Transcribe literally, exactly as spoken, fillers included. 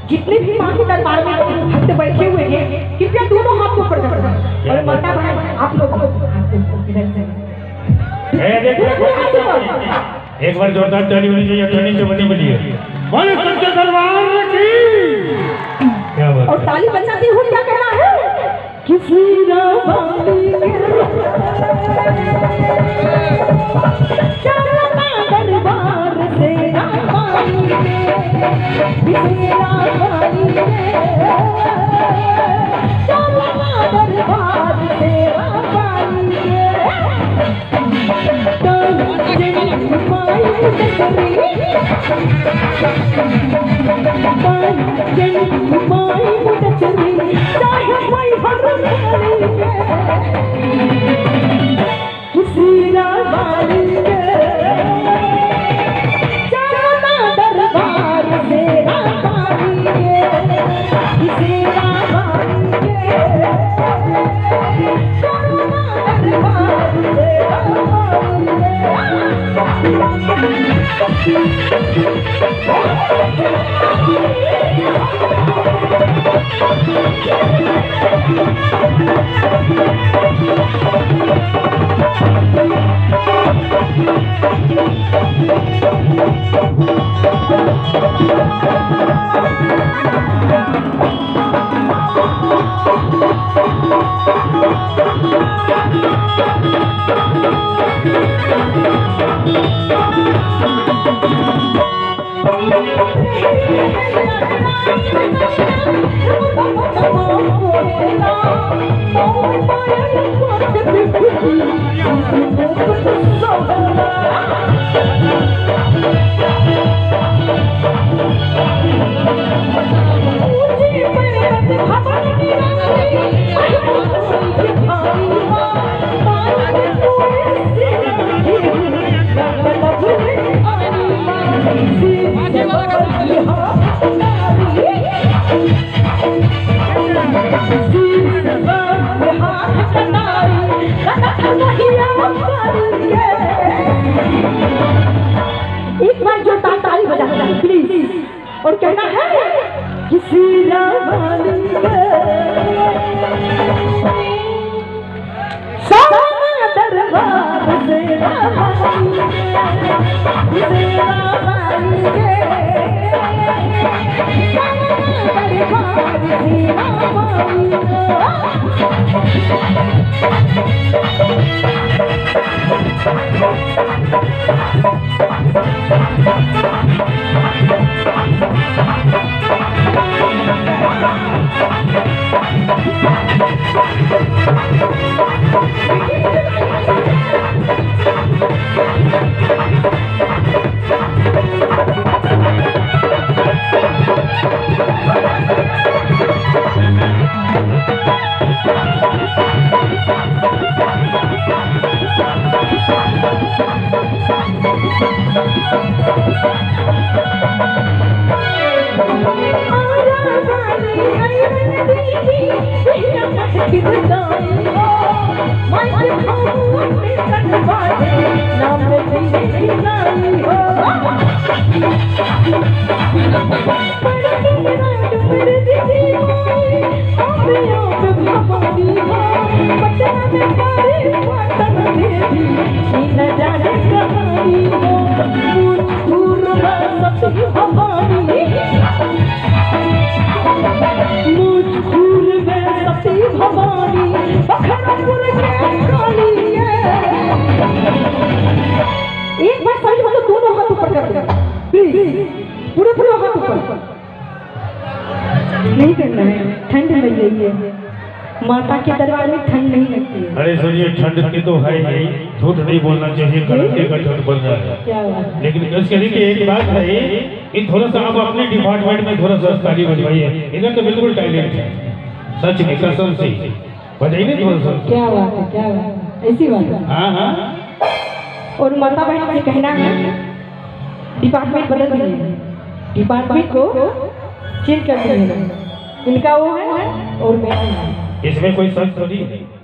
जितने भी माँ के दरबार में भक्त बैठे हुए हैं कृपया दोनों हाथ को ऊपर कर दें और माता बहन आप लोग इधर से एक बार जोरदार ताली होनी चाहिए। ताली से बनी बनी है बोले सच्चे दरबार की। क्या बात और ताली बजाते हुए क्या कहना है किसी रावाली दरबार से रावाली किसी रावाली दरबार से रावाली एक बार जो ताली बजाना है प्लीज और कहना है किसी रावाली दरबार से रावाली एक बार सही मतलब दोनों हाथ ऊपर कर दो प्लीज पूरे पूरे हाथ ऊपर नहीं करना है ठंड लग रही है माता के दरबार में ठंड नहीं लगती है। अरे सर ये ठंड की तो है ही झूठ नहीं बोलना चाहिए करते का ठंड पड़ रहा है क्या बात लेकिन इसके लिए एक बात है कि थोड़ा सा आप अपने डिपार्टमेंट में थोड़ा सा ताली बजवाइए इधर तो बिल्कुल टैलेंट है सच में कसम से बजाइए थोड़ा सा। क्या बात है क्या बात है ऐसी बात है। हाँ हाँ और माता बहन से कहना है डिपार्टमेंट बदल दीजिए डिपार्टमेंट को चेंज कर दीजिए इनका वो है और मैं इसमें कोई शक थोड़ी है।